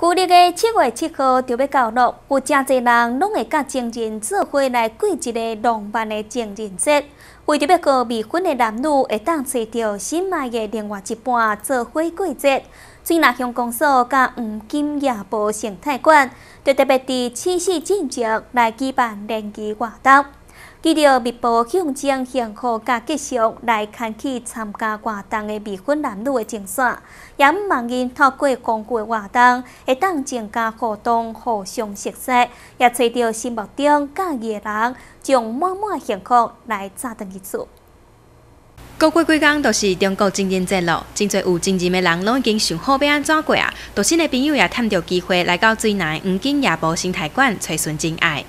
旧历的7月7号就要到了，有真侪人拢会甲情人做伙来过一个浪漫的情人节。为着要告未婚的男女会当找到心爱的另外一半做伙过节，水南乡公所甲黄金夜蒲生态馆就特别伫7夕前夕来举办联谊活动。记着密报象征幸福甲吉祥来牵起参加活动的未婚男女的情线，也毋望因透过丰富的活动，会当增加互动、互相熟悉，也找到心目中喜意的人，将满满幸福来扎登去厝。 过几天就是中国情人节咯，真侪有情人的人拢已经想好要安怎过啊！多新的朋友也趁着机会来到水南黄金夜蒲生态馆找寻真爱。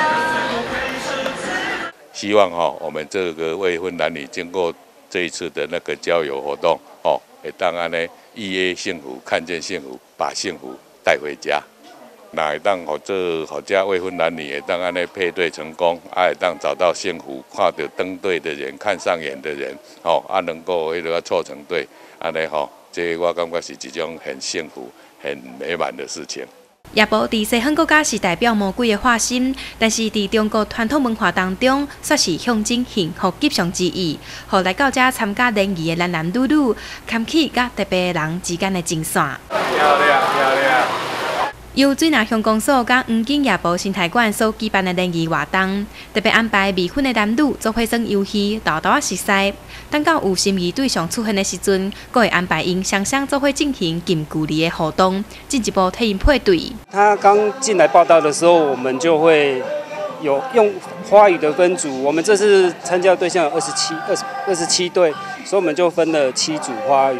希望我们这个未婚男女经过这一次的那个交友活动会当安尼一夜幸福，看见幸福，把幸福带回家。那会当互这未婚男女会当安尼配对成功，会当找到幸福，看到登对的人，看上眼的人，能够凑成对，安尼这我感觉是一种很幸福、很美满的事情。 夜蒲伫西方国家是代表魔鬼的化身，但是伫中国传统文化当中，却是象征幸福吉祥之意。互来到这参加联谊的男女牵起甲特别人之间的情线。漂亮。由水南乡公所甲黄金夜蒲生态馆所举办的联谊活动，特别安排未婚的男女做伙耍游戏、豆豆熟悉。等到有心仪对象出现的时阵，阁会安排因双双做伙进行近距离的互动，进一步替因配对。 他刚进来报道的时候，我们就会有用花语的分组。我们这次参加的对象有27对，所以我们就分了7组花语。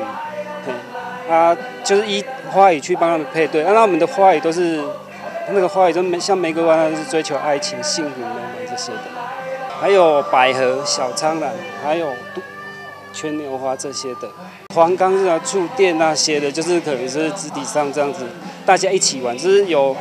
就是依花语去帮他们配对，那我们的花语都是那个花语，都像玫瑰花，是追求爱情、幸福、美满这些的。还有百合、小苍兰，还有牵牛花这些的。黄冈是触电那些的，就是可能是肢体上这样子，大家一起玩，就是有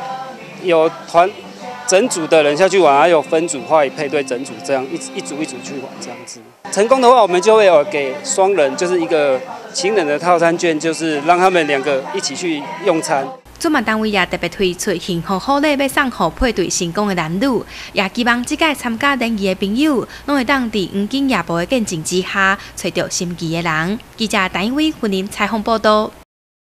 整组的人下去玩，还有分组花语配对整组这样一组一组去玩这样子。成功的话，我们就会有给双人，就是一个情人的套餐券，就是让他们2个一起去用餐。 主办单位也特别推出幸福好礼，要送予配对成功的男女，也希望这届参加联谊的朋友，拢会当伫黄金夜蒲的见证之下，找到心仪的人。记者陈一伟、云林采访报道。